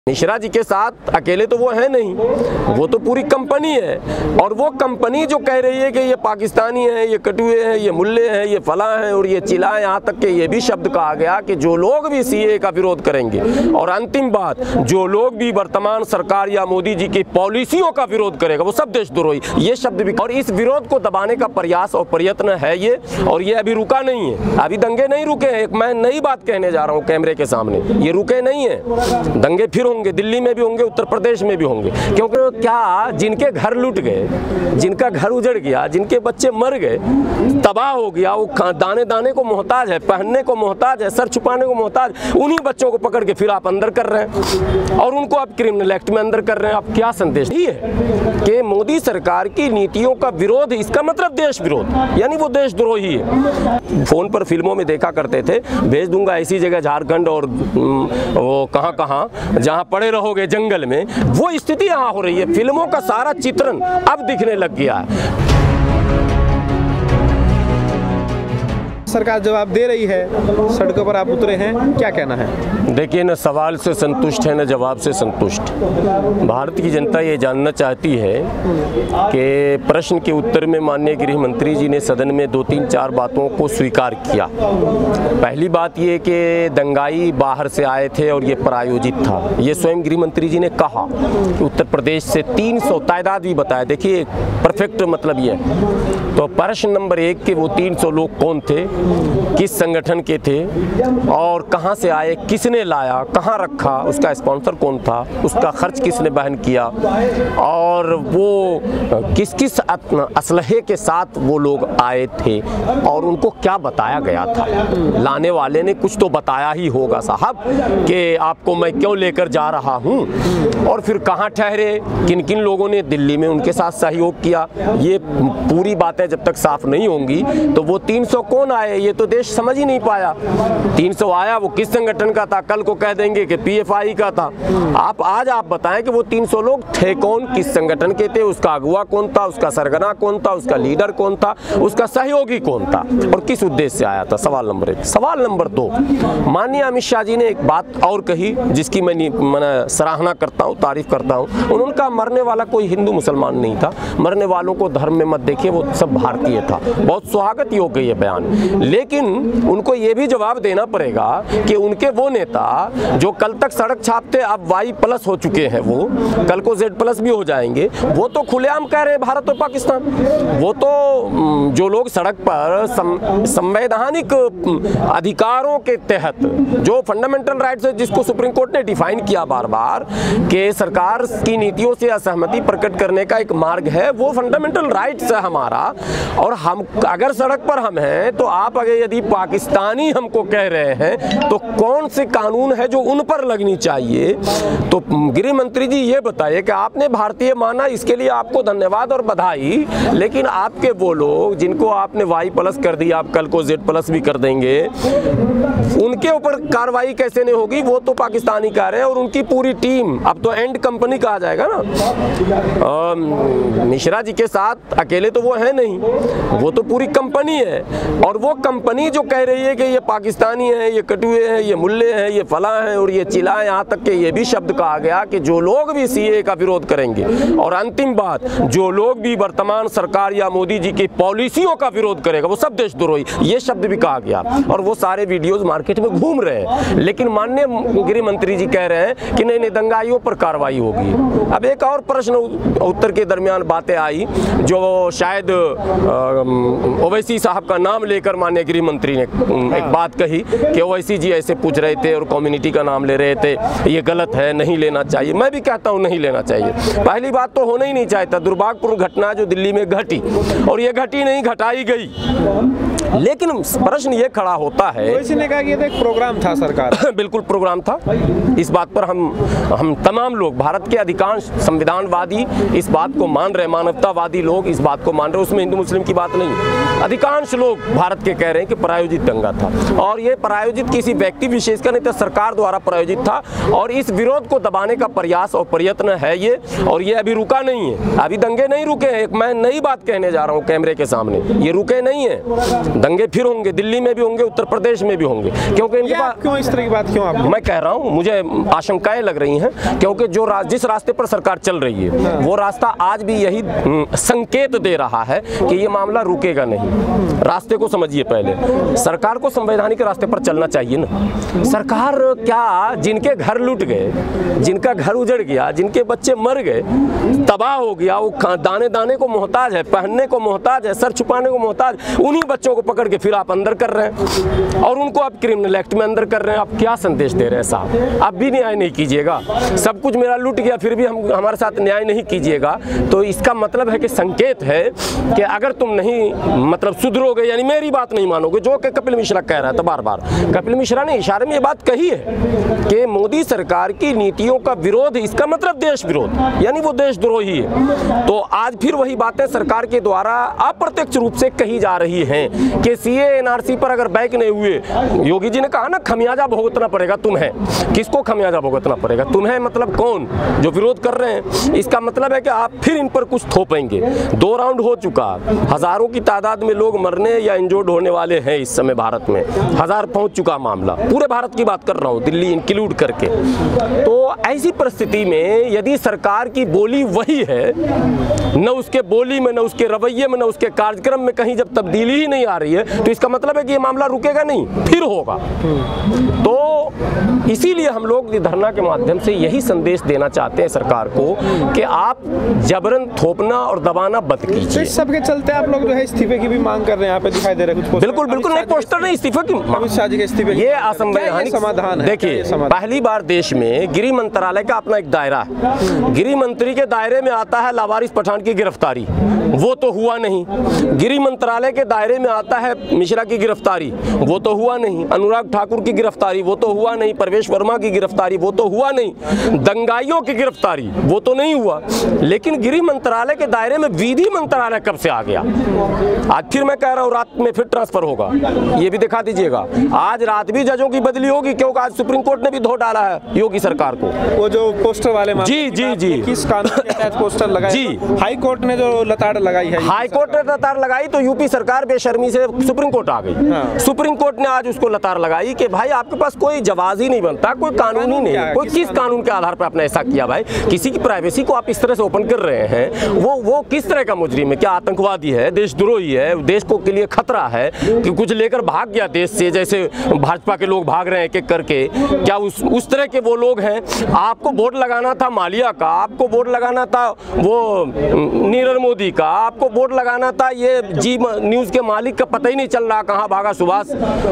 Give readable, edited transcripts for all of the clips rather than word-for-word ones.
मिश्रा जी के साथ अकेले तो वो है नहीं, वो तो पूरी कंपनी है। और वो कंपनी जो कह रही है कि ये पाकिस्तानी है, ये कटुए हैं, ये मुल्ले हैं, ये फला हैं और ये चिल्ला, यहाँ तक कि ये भी शब्द कहा गया कि जो लोग भी सीए का विरोध करेंगे और अंतिम बात जो लोग भी वर्तमान सरकार या मोदी जी की पॉलिसियों का विरोध करेगा वो सब देशद्रोही, ये शब्द भी। और इस विरोध को दबाने का प्रयास और प्रयत्न है ये, और ये अभी रुका नहीं है। अभी दंगे नहीं रुके हैं। एक मैं नई बात कहने जा रहा हूँ कैमरे के सामने, ये रुके नहीं है। दंगे फिर होंगे, दिल्ली में भी होंगे, उत्तर प्रदेश में भी होंगे। क्योंकि क्या जिनके घर लूट गए, जिनका घर उजड़ गया, जिनके बच्चे मर गए, तबाह हो गया, वो दाने दाने को मोहताज है, पहनने को मोहताज है, सर छुपाने को मोहताज, उन्हीं बच्चों को पकड़ के फिर आप अंदर कर रहे हैं और उनको आप क्रिमिनल एक्ट में अंदर कर रहे हैं। आप क्या संदेश ही है कि मोदी सरकार की नीतियों का विरोध, इसका मतलब देश विरोध, यानी वो देशद्रोही है। फोन पर फिल्मों में देखा करते थे, भेज दूंगा ऐसी जगह झारखंड और वो कहाँ जहाँ पड़े रहोगे जंगल में, वो स्थिति यहाँ हो रही है। फिल्मों का सारा चित्रण अब दिखने लग गया है। सरकार जवाब दे रही है, सड़कों पर आप उतरे हैं, क्या कहना है? देखिए, न सवाल से संतुष्ट है न जवाब से संतुष्ट। भारत की जनता ये जानना चाहती है कि प्रश्न के उत्तर में माननीय गृह मंत्री जी ने सदन में 2-3-4 बातों को स्वीकार किया। पहली बात ये कि दंगाई बाहर से आए थे और ये प्रायोजित था, ये स्वयं गृह मंत्री जी ने कहा कि उत्तर प्रदेश से 300 तादाद भी बताया। देखिए परफेक्ट मतलब ये। तो प्रश्न नंबर 1 कि वो 300 लोग कौन थे, किस संगठन के थे और कहां से आए, किसने लाया, कहां रखा, उसका स्पॉन्सर कौन था, उसका खर्च किसने वहन किया और वो किस किस असलहे के साथ वो लोग आए थे और उनको क्या बताया गया था। लाने वाले ने कुछ तो बताया ही होगा साहब कि आपको मैं क्यों लेकर जा रहा हूं, और फिर कहां ठहरे, किन किन लोगों ने दिल्ली में उनके साथ सहयोग किया। ये पूरी बातें जब तक साफ नहीं होंगी तो वो 300 कौन आए ये तो देश समझ ही नहीं पाया। 300 आया, वो किस संगठन का था, कल को कह देंगे कि पीएफआई का था। आज आप बताएं कि वो 300 लोग थे कौन, किस संगठन के थे, उसका अगुवा कौन था, उसका सरगना कौन था, उसका लीडर कौन था, उसका सहयोगी कौन था और किस उद्देश्य से आया था। सवाल नंबर 1। सवाल नंबर 2, माननीय अमित शाह जी ने एक बात और कही जिसकी मैं सराहना करता हूँ, तारीफ करता हूँ। उनका मरने वाला कोई हिंदू मुसलमान नहीं था, मरने वालों को धर्म में मत देखिए, वो सब भारतीय था। बहुत स्वागत योग्य ये बयान। लेकिन उनको ये भी जवाब देना पड़ेगा कि उनके वो नेता जो कल तक सड़क छापते अब Y+ हो चुके हैं, वो कल को Z+ भी हो जाएंगे, वो तो खुलेआम कह रहे हैं भारत और पाकिस्तान। वो तो जो लोग सड़क पर संवैधानिक अधिकारों के तहत जो फंडामेंटल राइट्स है, जिसको सुप्रीम कोर्ट ने डिफाइन किया बार बार कि सरकार की नीतियों से असहमति प्रकट करने का एक मार्ग है, वो फंडामेंटल राइट्स है हमारा। और हम अगर सड़क पर हम हैं तो आप अगर यदि पाकिस्तानी हमको कह रहे हैं तो कौन से कानून है जो उन पर लगनी चाहिए। तो गृह मंत्री जी ये बताइए कि आपने भारतीय माना, इसके लिए आपको धन्यवाद और बधाई, लेकिन आपके वो लोग जिनको आपने Y+ कर दिया, आप कल को Z+ भी कर देंगे, उनके ऊपर कार्रवाई कैसे नहीं होगी। वो तो पाकिस्तानी कह रहे हैं और उनकी पूरी टीम, अब तो एंड कंपनी कहा जाएगा ना। मिश्रा जी के साथ अकेले तो वो है नहीं, वो तो पूरी कंपनी है। और वो कंपनी जो कह रही है कि ये पाकिस्तानी है, ये कटुए हैं, ये मुल्ले हैं, ये फला हैं और ये चिल्ला, यहाँ तक कि ये भी शब्द कहा गया कि जो लोग भी सीए का विरोध करेंगे और अंतिम बात जो लोग भी वर्तमान सरकार या मोदी जी की पॉलिसियों का विरोध करेगा वो सब देशद्रोही, ये शब्द भी कहा गया। और वो सारे वीडियोज मार्केट में घूम रहे हैं, लेकिन माननीय गृह मंत्री जी कह रहे हैं कि नहीं दंगाइयों पर कार्रवाई होगी। अब एक और प्रश्न उत्तर के दरमियान बातें आई जो शायद ओवैसी साहब का नाम लेकर माननीय गृह मंत्री ने एक बात कही कि ओवैसी जी ऐसे पूछ रहे थे और कम्युनिटी का नाम ले रहे थे, ये गलत है, नहीं लेना चाहिए। मैं भी कहता हूँ नहीं लेना चाहिए। पहली बात तो होना ही नहीं चाहता। दुर्भाग्यपूर्ण घटना जो दिल्ली में घटी और ये घटी नहीं, घटाई गई। लेकिन प्रश्न ये खड़ा होता है, ओवैसी ने कहा कि ये एक प्रोग्राम था सरकार। बिल्कुल प्रोग्राम था। इस बात पर हम तमाम लोग, भारत के अधिकांश संविधानवादी इस बात को मान रहे, मानवतावादी लोग इस बात को मान रहे, उसमें हिंदू मुस्लिम की बात नहीं। अधिकांश लोग भारत के कह रहे हैं कि प्रायोजित दंगा था और ये प्रायोजित किसी व्यक्ति विशेष का नहीं था, सरकार द्वारा प्रायोजित था। और इस विरोध को दबाने का प्रयास और प्रयत्न है ये, और ये अभी रुका नहीं है। अभी दंगे नहीं रुके हैं। एक मैं नई बात कहने जा रहा हूँ कैमरे के सामने, ये रुके नहीं है। दंगे फिर होंगे, दिल्ली में भी होंगे, उत्तर प्रदेश में भी होंगे, क्योंकि इनके पास क्यों इस तरह की बात क्यों आप? मैं कह रहा हूँ मुझे आशंकाएं लग रही हैं, क्योंकि जिस रास्ते पर सरकार चल रही है वो रास्ता आज भी यही संकेत दे रहा है कि ये मामला रुकेगा नहीं। रास्ते को समझिए, पहले सरकार को संवैधानिक रास्ते पर चलना चाहिए ना। सरकार क्या, जिनके घर लूट गए, जिनका घर उजड़ गया, जिनके बच्चे मर गए, तबाह हो गया, वो दाने दाने को मोहताज है, पहनने को मोहताज है, सर छुपाने को मोहताज, उन्हीं बच्चों को पकड़ के फिर आप अंदर कर रहे हैं और उनको आप क्रिमिनल एक्ट में अंदर कर रहे हैं। आप क्या संदेश दे रहे हैं साहब? आप भी न्याय नहीं कीजिएगा, सब कुछ मेरा लूट गया फिर भी हमारे साथ न्याय नहीं कीजिएगा, तो इसका मतलब है कि संकेत है कि अगर तुम नहीं मतलब सुधरोगे, यानी मेरी बात नहीं मानोगे, जो कि कपिल मिश्रा कह रहा था बार बार। कपिल मिश्रा ने इशारे में ये बात कही है कि मोदी सरकार की नीतियों का विरोध, इसका मतलब देश विरोध, यानी वो देशद्रोही है। तो आज फिर वही बातें सरकार के द्वारा अप्रत्यक्ष रूप से कही जा रही हैं कि सीए एनआरसी पर अगर बैक नहीं हुए, योगी जी ने कहा ना खमियाजा भुगतना पड़ेगा तुम्हें। किसको खमियाजा भुगतना पड़ेगा? तुम्हें मतलब कौन जो विरोध कर रहे हैं? इसका मतलब है कि आप फिर इन पर कुछ थोपेंगे। 2 राउंड हो चुका, हजारों की तादाद में लोग मरने या इंजोर्ड होने वाले हैं इस समय भारत में, 1000 पहुंच चुका मामला, पूरे भारत की बात कर रहा हूं, दिल्ली इंक्लूड करके। तो ऐसी परिस्थिति में यदि सरकार की बोली वही है, न उसके बोली में, न उसके रवैये में, न उसके कार्यक्रम में कहीं जब तब्दीली ही नहीं आ रही है, तो इसका मतलब है कि ये मामला रुकेगा नहीं, फिर होगा। तो इसीलिए हम लोग धरना के माध्यम से यही संदेश देना चाहते हैं सरकार को कि आप जबरन थोपना और दबाना बंद कीजिए। इस सब के चलते आप लोग जो है इस्तीफे की भी मांग कर रहे हैं, यहाँ पे दिखाई दे रहा है कुछ। बिल्कुल बिल्कुल नहीं, पोस्टर नहीं, इस्तीफे की, अमित शाह जी के इस्तीफे, ये असंवैधानिक समाधान है। देखिए, पहली बार देश में गृह मंत्रालय का अपना एक दायरा है, गृह मंत्री के दायरे में आता है लावारिस पठान की गिरफ्तारी, वो तो हुआ नहीं। गृह मंत्रालय के दायरे में आता है मिश्रा की गिरफ्तारी, वो तो हुआ नहीं। अनुराग ठाकुर की गिरफ्तारी, वो तो हुआ नहीं। परवेश वर्मा की गिरफ्तारी, वो तो हुआ नहीं। दंगाइयों की गिरफ्तारी, वो तो नहीं हुआ। लेकिन गृह मंत्रालय के दायरे में विधि मंत्रालय कब से आ गया? आज फिर मैं कह रहा हूँ, रात में फिर ट्रांसफर होगा, ये भी दिखा दीजिएगा। आज रात भी जजों की बदली होगी, क्योंकि आज सुप्रीम कोर्ट ने भी धो डाला है योगी सरकार को। वो जो पोस्टर वाले जी जी जी, किस कानून के तहत पोस्टर लगाए? जी, हाई कोर्ट ने जो लताड़ लगाई है, हाई कोर्ट ने लताड़ लगाई तो यूपी सरकार बेशर्मी से सुप्रीम कोर्ट आ गई। हाँ। सुप्रीम कोर्ट ने आज उसको लताड़ लगाई कि भाई आपके पास कोई जवाब ही नहीं बनता, कोई कानून ही नहीं है, कोई किस कानून के आधार पर आपने ऐसा किया? भाई किसी की प्राइवेसी को आप इस तरह से ओपन कर रहे हैं, वो किस तरह का मुजरिम है? क्या आतंकवादी है, देशद्रोही है, देश को के लिए खतरा है कि कुछ लेकर भाग गया देश से, जैसे भाजपा के लोग भाग रहे हैं एक एक करके? क्या उस तरह के वो लोग हैं? आपको वोट लगाना था मालिया का, आपको वोट लगाना था वो नीरव मोदी का, आपको वोट लगाना था ये जी न्यूज़ के मालिक का पता ही नहीं चल रहा कहाँ भागा सुभाष।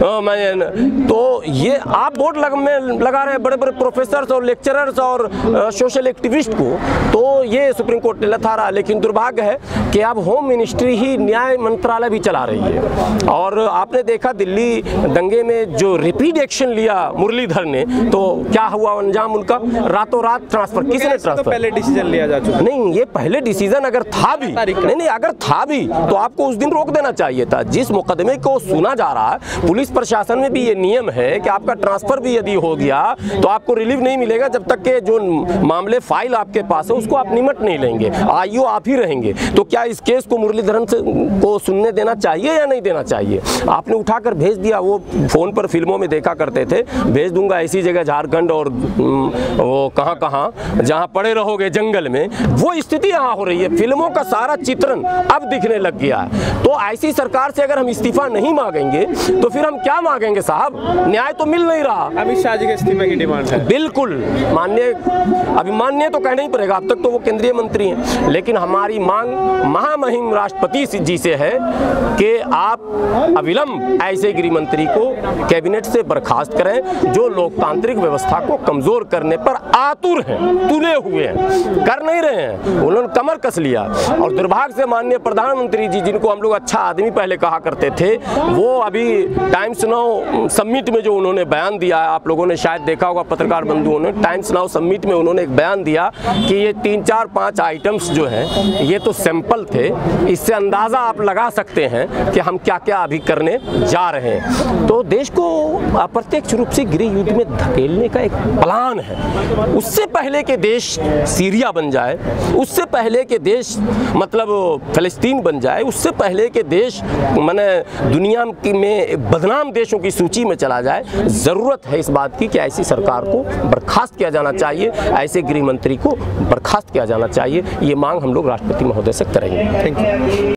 तो ये आप वोट लगा रहे हैं बड़े बड़े प्रोफेसर्स और लेक्चरर्स और सोशल एक्टिविस्ट को, तो ये सुप्रीम कोर्ट ने लताड़ा। लेकिन दुर्भाग्य है कि अब होम मिनिस्ट्री ही न्याय मंत्रालय भी चला रही है। और आपने देखा दिल्ली दंगे में जो रैपिड एक्शन लिया मुरलीधर ने, तो क्या हुआ अंजाम उनका? रातों रात ट्रांसफर। किसने ट्रांसफर? तो पहले डिसीजन लिया जा चुका। नहीं, ये पहले डिसीजन अगर था भी, नहीं अगर था भी तो आपको उस दिन रोक देना चाहिए था। जिस मुकदमे को सुना जा रहा है, पुलिस प्रशासन में भी ये नियम है कि आपका ट्रांसफर भी यदि हो गया तो आपको रिलीफ नहीं मिलेगा जब तक के जो मामले फाइल आपके पास है उसको आप निमट नहीं लेंगे, आईओ आप ही रहेंगे। तो क्या इस केस को मुरलीधरन को सुनने देना चाहिए या नहीं देना चाहिए? आपने उठाकर भेज दिया। वो फोन पर फिल्मों में देखा करते थे, भेज दूंगा ऐसी जगह झारखंड और वो कहाँ जहाँ पड़े रहोगे जंगल में, वो स्थिति यहाँ हो रही है। फिल्मों का सारा चित्रण अब दिखने लग गया है। तो ऐसी सरकार से अगर हम इस्तीफा नहीं मांगेंगे तो फिर हम क्या मांगेंगे साहब? न्याय तो मिल नहीं रहा। अमित शाह जी के इस्तीफे की डिमांड है। बिल्कुल माननीय, अभी माननीय तो कहना ही पड़ेगा, अब तक तो वो केंद्रीय मंत्री हैं, लेकिन हमारी मांग महामहिम राष्ट्रपति जी से है कि आप अविलंब ऐसे गृह मंत्री को कैबिनेट से बर्खास्त करें जो लोकतांत्रिक व्यवस्था को कमजोर करने पर आतुर हैं, तुले हुए हैं, कर नहीं रहे हैं। उन्होंने कमर कस लिया। और दुर्भाग्य से माननीय प्रधानमंत्री जी, जिनको हम लोग अच्छा आदमी पहले कहा करते थे, वो अभी टाइम्स नाउ समिट में जो उन्होंने बयान दिया है, आप लोगों ने शायद देखा होगा, पत्रकार बंधुओं ने, टाइम्स नाउ समिट में उन्होंने एक बयान दिया कि ये 3, 4, 5 आइटम्स जो हैं ये तो सैंपल थे, इससे अंदाज़ा आप लगा सकते हैं कि हम क्या क्या अभी करने जा रहे हैं। तो देश को अप्रत्यक्ष रूप से गृह युद्ध में धकेलने का एक प्लान है, उससे पहले के देश सीरिया बन जाए, उससे पहले के देश मतलब फ़लस्तीन बन जाए, उससे पहले के देश माने दुनिया में बदनाम देशों की सूची में चला जाए। ज़रूरत है इस बात की कि ऐसी सरकार को बर्खास्त किया जाना चाहिए, ऐसे गृह मंत्री को बर्खास्त किया जाना चाहिए। ये मांग हम लोग राष्ट्रपति महोदय से करेंगे। Thank you.